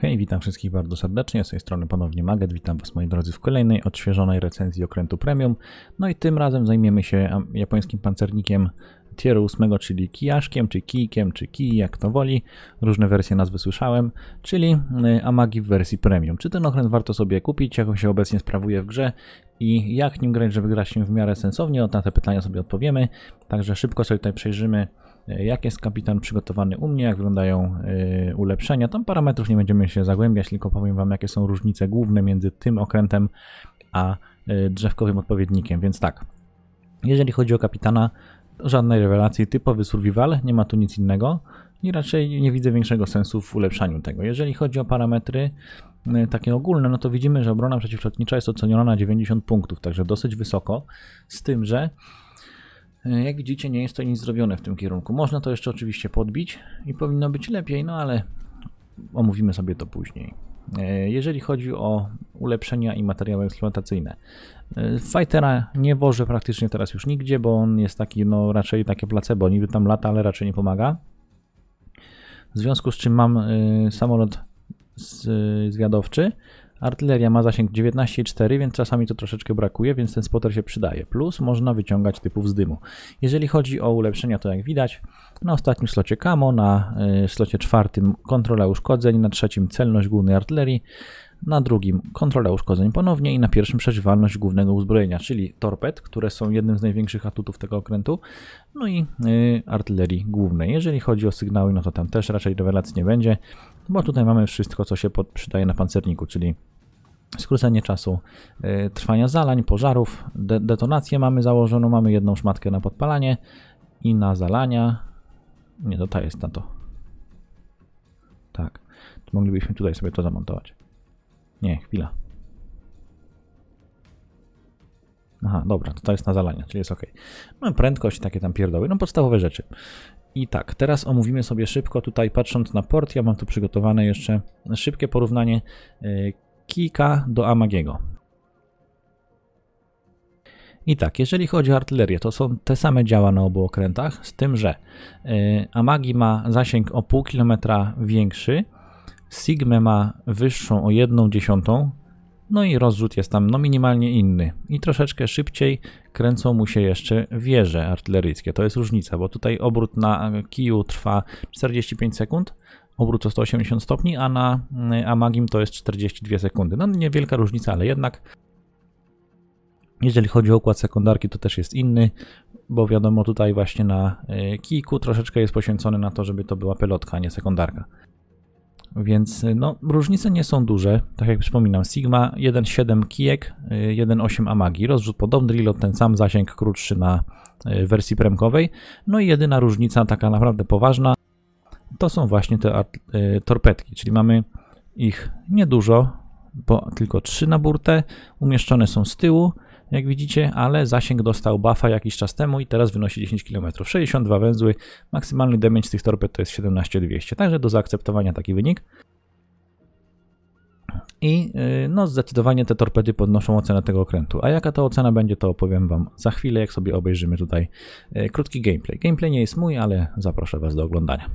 Hej, witam wszystkich bardzo serdecznie, z tej strony ponownie Maget, witam Was moi drodzy w kolejnej odświeżonej recenzji okrętu premium. No i tym razem zajmiemy się japońskim pancernikiem tieru 8, czyli kijaszkiem, czy kijkiem, czy kij, jak to woli. Różne wersje nazwy słyszałem, czyli Amagi w wersji premium. Czy ten okręt warto sobie kupić, jak on się obecnie sprawuje w grze i jak nim grać, żeby grać się w miarę sensownie? Na te pytania sobie odpowiemy, także szybko sobie tutaj przejrzymy, jak jest kapitan przygotowany u mnie, jak wyglądają ulepszenia. Tam parametrów nie będziemy się zagłębiać, tylko powiem Wam, jakie są różnice główne między tym okrętem a drzewkowym odpowiednikiem. Więc tak, jeżeli chodzi o kapitana, żadnej rewelacji, typowy survival, nie ma tu nic innego i raczej nie widzę większego sensu w ulepszaniu tego. Jeżeli chodzi o parametry takie ogólne, no to widzimy, że obrona przeciwlotnicza jest oceniona na 90 punktów, także dosyć wysoko, z tym, że jak widzicie, nie jest to nic zrobione w tym kierunku. Można to jeszcze oczywiście podbić i powinno być lepiej, no ale omówimy sobie to później. Jeżeli chodzi o ulepszenia i materiały eksploatacyjne, Fightera nie wożę praktycznie teraz już nigdzie, bo on jest taki, no raczej takie placebo, niby tam lata, ale raczej nie pomaga. W związku z czym mam samolot zwiadowczy. Artyleria ma zasięg 19,4, więc czasami to troszeczkę brakuje, więc ten spotter się przydaje. Plus można wyciągać typów z dymu. Jeżeli chodzi o ulepszenia, to jak widać, na ostatnim slocie camo, na slocie czwartym kontrola uszkodzeń, na trzecim celność głównej artylerii, na drugim kontrola uszkodzeń ponownie i na pierwszym przeżywalność głównego uzbrojenia, czyli torped, które są jednym z największych atutów tego okrętu, no i artylerii głównej. Jeżeli chodzi o sygnały, no to tam też raczej rewelacji nie będzie, bo tutaj mamy wszystko, co się przydaje na pancerniku, czyli skrócenie czasu trwania zalań, pożarów, detonację mamy założoną, mamy jedną szmatkę na podpalanie i na zalania. Nie, to ta jest na to. Tak, to moglibyśmy tutaj sobie to zamontować. Nie, chwila. Aha, dobra, to jest na zalania, czyli jest ok. No prędkość, takie tam pierdoły, no podstawowe rzeczy. I tak, teraz omówimy sobie szybko, tutaj patrząc na port, ja mam tu przygotowane jeszcze szybkie porównanie kijka do Amagiego. I tak, jeżeli chodzi o artylerię, to są te same działa na obu okrętach, z tym, że Amagi ma zasięg o pół kilometra większy, Sigma ma wyższą o 1/10, no i rozrzut jest tam no minimalnie inny i troszeczkę szybciej kręcą mu się jeszcze wieże artyleryjskie. To jest różnica, bo tutaj obrót na kiju trwa 45 sekund, obrót o 180 stopni, a na Amagim to jest 42 sekundy. No niewielka różnica, ale jednak. Jeżeli chodzi o układ sekundarki, to też jest inny, bo wiadomo, tutaj właśnie na kijku troszeczkę jest poświęcony na to, żeby to była pelotka, a nie sekundarka. Więc no, różnice nie są duże, tak jak przypominam, Sigma 1.7 kijek, 1.8 Amagi, rozrzut podobny, reload ten sam, zasięg krótszy na wersji premkowej, no i jedyna różnica taka naprawdę poważna to są właśnie te torpedki, czyli mamy ich niedużo, bo tylko 3 na burtę, umieszczone są z tyłu, jak widzicie, ale zasięg dostał buffa jakiś czas temu i teraz wynosi 10 km. 62 węzły, maksymalny damage z tych torped to jest 17200, także do zaakceptowania taki wynik. I no zdecydowanie te torpedy podnoszą ocenę tego okrętu. A jaka to ocena będzie, to opowiem Wam za chwilę, jak sobie obejrzymy tutaj krótki gameplay. Gameplay nie jest mój, ale zaproszę Was do oglądania.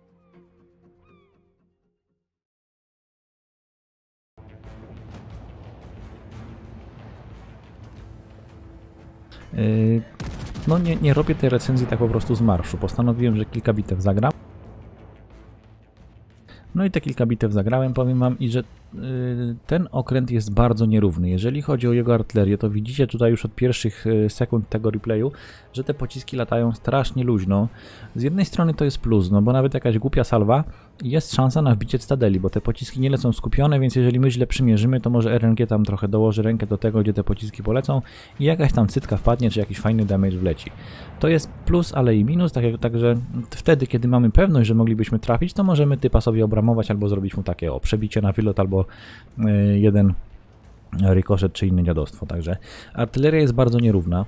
No nie robię tej recenzji tak po prostu z marszu. Postanowiłem, że kilka bitew zagram. No i te kilka bitew zagrałem, powiem Wam, i że ten okręt jest bardzo nierówny. Jeżeli chodzi o jego artylerię, to widzicie tutaj już od pierwszych sekund tego replayu, że te pociski latają strasznie luźno. Z jednej strony to jest plus, no bo nawet jakaś głupia salwa jest szansa na wbicie cytadeli, bo te pociski nie lecą skupione, więc jeżeli my źle przymierzymy, to może RNG tam trochę dołoży rękę do tego, gdzie te pociski polecą i jakaś tam cytka wpadnie, czy jakiś fajny damage wleci. To jest plus, ale i minus, także wtedy, kiedy mamy pewność, że moglibyśmy trafić, to możemy typa sobie obramować albo zrobić mu takie przebicie na wylot, albo jeden rykoszet czy inne dziadostwo. Także artyleria jest bardzo nierówna.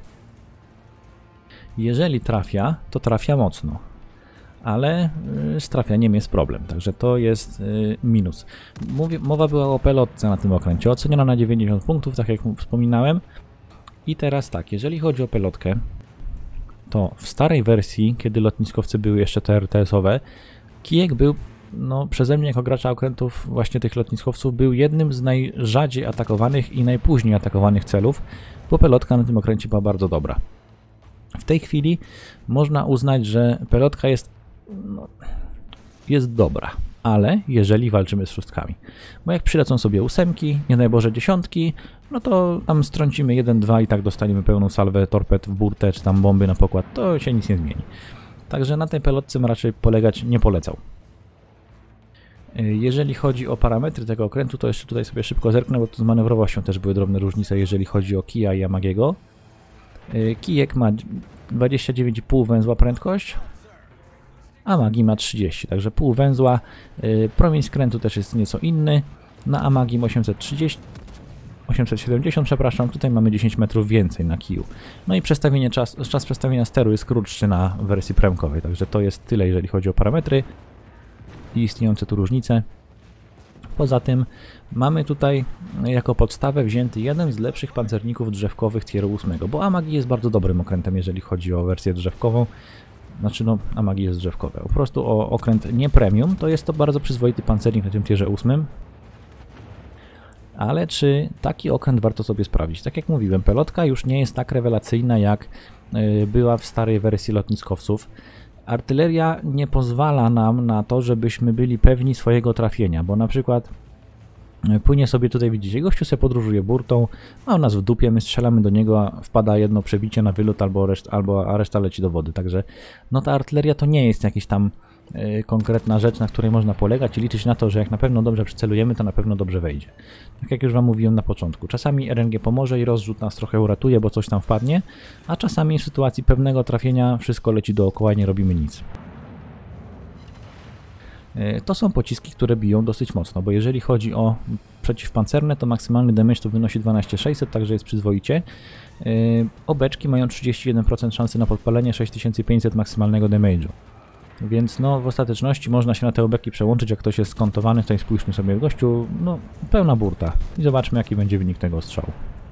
Jeżeli trafia, to trafia mocno, ale z trafianiem jest problem, także to jest minus. Mowa była o pelotce na tym okręcie, oceniona na 90 punktów, tak jak wspominałem. I teraz tak, jeżeli chodzi o pelotkę, to w starej wersji, kiedy lotniskowce były jeszcze TRTS-owe, kijek był no, przeze mnie jako gracza okrętów właśnie tych lotniskowców był jednym z najrzadziej atakowanych i najpóźniej atakowanych celów, bo pelotka na tym okręcie była bardzo dobra. W tej chwili można uznać, że pelotka jest, no, jest dobra, ale jeżeli walczymy z szóstkami. Bo jak przylecą sobie ósemki, nie daj Boże dziesiątki, no to tam strącimy 1-2 i tak dostaniemy pełną salwę torped w burtę, czy tam bomby na pokład, to się nic nie zmieni. Także na tej pelotce raczej polegać nie polecał. Jeżeli chodzi o parametry tego okrętu, to jeszcze tutaj sobie szybko zerknę, bo tu z manewrowością też były drobne różnice, jeżeli chodzi o kija i Amagiego. Kijek ma 29,5 węzła prędkość, Amagi ma 30, także pół węzła. Promień skrętu też jest nieco inny. Na Amagi 870, przepraszam, tutaj mamy 10 metrów więcej na kiju. No i czas przestawienia steru jest krótszy na wersji premkowej, także to jest tyle, jeżeli chodzi o parametry i istniejące tu różnice. Poza tym mamy tutaj jako podstawę wzięty jeden z lepszych pancerników drzewkowych tieru 8, bo Amagi jest bardzo dobrym okrętem, jeżeli chodzi o wersję drzewkową. Znaczy, no, Amagi jest drzewkowe. Po prostu o okręt nie premium, to jest to bardzo przyzwoity pancernik na tym tierze 8. Ale czy taki okręt warto sobie sprawdzić? Tak jak mówiłem, pelotka już nie jest tak rewelacyjna, jak była w starej wersji lotniskowców. Artyleria nie pozwala nam na to, żebyśmy byli pewni swojego trafienia, bo na przykład płynie sobie tutaj, widzicie, gościu sobie podróżuje burtą, a u nas w dupie, my strzelamy do niego, a wpada jedno przebicie na wylot a reszta leci do wody. Także no ta artyleria to nie jest jakaś tam konkretna rzecz, na której można polegać i liczyć na to, że jak na pewno dobrze przycelujemy, to na pewno dobrze wejdzie. Tak jak już Wam mówiłem na początku. Czasami RNG pomoże i rozrzut nas trochę uratuje, bo coś tam wpadnie, a czasami w sytuacji pewnego trafienia wszystko leci dookoła i nie robimy nic. To są pociski, które biją dosyć mocno, bo jeżeli chodzi o przeciwpancerne, to maksymalny damage tu wynosi 12600, także jest przyzwoicie. Obeczki mają 31% szansy na podpalenie, 6500 maksymalnego damage'u. Więc no w ostateczności można się na te obeki przełączyć, jak ktoś jest skontowany, tutaj spójrzmy sobie w gościu, no pełna burta i zobaczmy, jaki będzie wynik tego strzału.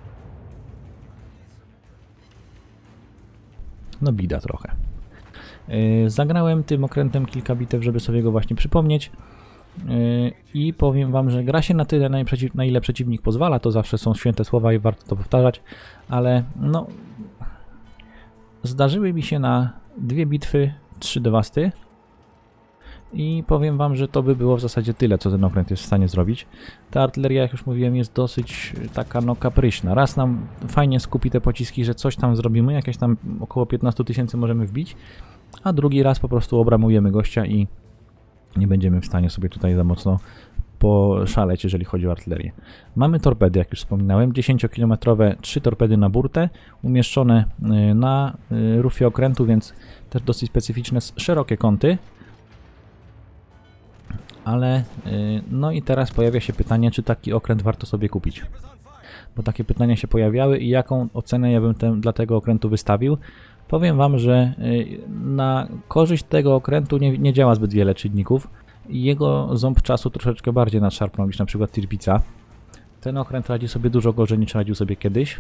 No bida trochę. Zagrałem tym okrętem kilka bitew, żeby sobie go właśnie przypomnieć i powiem Wam, że gra się na tyle, na ile przeciwnik pozwala, to zawsze są święte słowa i warto to powtarzać, ale no zdarzyły mi się na 2 bitwy 3 dewasty i powiem Wam, że to by było w zasadzie tyle, co ten okręt jest w stanie zrobić. Ta artyleria, jak już mówiłem, jest dosyć taka no kapryśna. Raz nam fajnie skupi te pociski, że coś tam zrobimy, jakieś tam około 15 000 możemy wbić, a drugi raz po prostu obramujemy gościa i nie będziemy w stanie sobie tutaj za mocno poszaleć, jeżeli chodzi o artylerię. Mamy torpedy, jak już wspominałem, 10-kilometrowe, 3 torpedy na burtę, umieszczone na rufie okrętu, więc też dosyć specyficzne, szerokie kąty. Ale no i teraz pojawia się pytanie, czy taki okręt warto sobie kupić. Bo takie pytania się pojawiały i jaką ocenę ja bym dla tego okrętu wystawił. Powiem Wam, że na korzyść tego okrętu nie działa zbyt wiele czynników. Jego ząb czasu troszeczkę bardziej nadszarpnął niż na przykład Tirpica. Ten okręt radzi sobie dużo gorzej niż radził sobie kiedyś.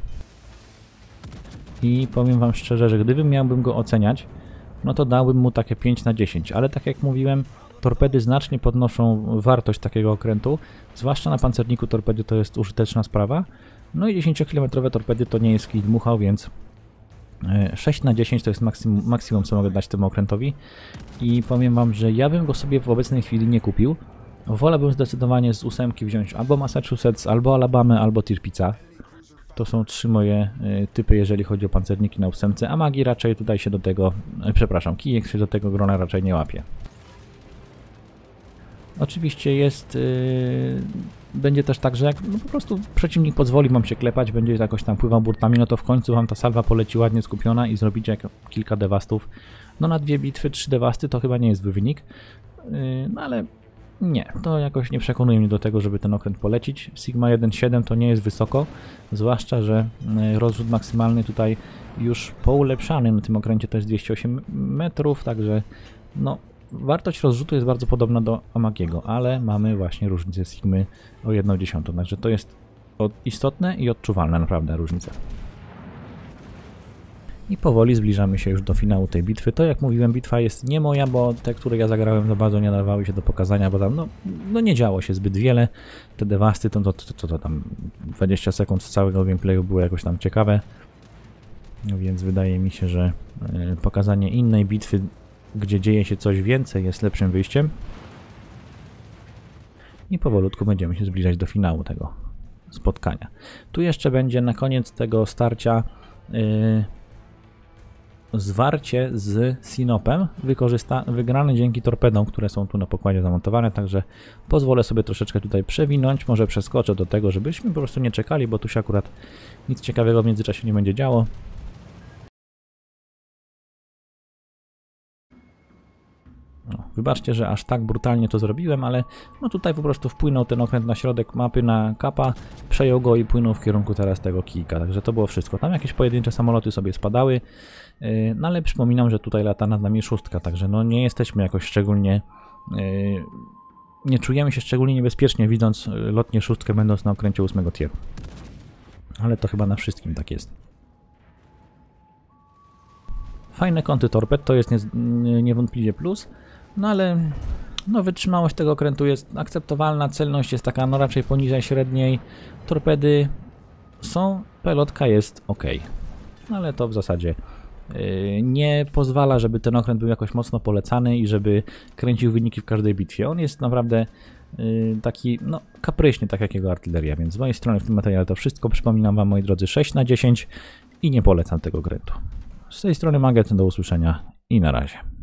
I powiem Wam szczerze, że gdybym miałbym go oceniać, no to dałbym mu takie 5 na 10. Ale tak jak mówiłem, torpedy znacznie podnoszą wartość takiego okrętu. Zwłaszcza na pancerniku torpedy to jest użyteczna sprawa. No i 10-kilometrowe torpedy to nie jest kij dmuchał, więc 6 na 10 to jest maksimum, co mogę dać temu okrętowi. I powiem Wam, że ja bym go sobie w obecnej chwili nie kupił. Wolałbym zdecydowanie z 8 wziąć albo Massachusetts, albo Alabamę, albo Tirpica. To są 3 moje typy, jeżeli chodzi o pancerniki na 8, a Amagi raczej tutaj się do tego, przepraszam, kijek się do tego grona raczej nie łapie. Oczywiście jest, będzie też tak, że jak no po prostu przeciwnik pozwoli Wam się klepać, będzie jakoś tam pływał burtami, no to w końcu Wam ta salwa poleci ładnie skupiona i zrobicie kilka dewastów. No na 2 bitwy 3 dewasty to chyba nie jest zły wynik, no ale nie, to jakoś nie przekonuje mnie do tego, żeby ten okręt polecić. Sigma 1.7 to nie jest wysoko, zwłaszcza, że rozrzut maksymalny tutaj już poulepszany na tym okręcie to jest 208 metrów, także no wartość rozrzutu jest bardzo podobna do Amagiego, ale mamy właśnie różnicę Sigmy o 1/10, także to jest istotne i odczuwalne naprawdę różnica. I powoli zbliżamy się już do finału tej bitwy. To jak mówiłem, bitwa jest nie moja, bo te, które ja zagrałem, za bardzo nie nadawały się do pokazania, bo tam no nie działo się zbyt wiele. Te dewasty to tam 20 sekund z całego gameplayu było jakoś tam ciekawe. No więc wydaje mi się, że pokazanie innej bitwy, gdzie dzieje się coś więcej, jest lepszym wyjściem. I powolutku będziemy się zbliżać do finału tego spotkania. Tu jeszcze będzie na koniec tego starcia zwarcie z Sinopem wygrane dzięki torpedom, które są tu na pokładzie zamontowane, także pozwolę sobie troszeczkę tutaj przewinąć, może przeskoczę do tego, żebyśmy po prostu nie czekali, bo tu się akurat nic ciekawego w międzyczasie nie będzie działo. No, wybaczcie, że aż tak brutalnie to zrobiłem, ale no tutaj po prostu wpłynął ten okręt na środek mapy, na kapa, przejął go i płynął w kierunku teraz tego kijka, także to było wszystko. Tam jakieś pojedyncze samoloty sobie spadały, no ale przypominam, że tutaj lata nad nami szóstka, także no nie jesteśmy jakoś szczególnie, nie czujemy się szczególnie niebezpiecznie, widząc lotnię szóstkę, będąc na okręcie 8 tieru. Ale to chyba na wszystkim tak jest. Fajne kąty torped, to jest niewątpliwie plus, no ale no, wytrzymałość tego okrętu jest akceptowalna, celność jest taka no raczej poniżej średniej, torpedy są, pelotka jest ok, no, ale to w zasadzie nie pozwala, żeby ten okręt był jakoś mocno polecany i żeby kręcił wyniki w każdej bitwie. On jest naprawdę taki no kapryśny, tak jak jego artyleria, więc z mojej strony w tym materiale to wszystko. Przypominam wam, moi drodzy, 6 na 10 i nie polecam tego okrętu. Z tej strony Maget, do usłyszenia i na razie.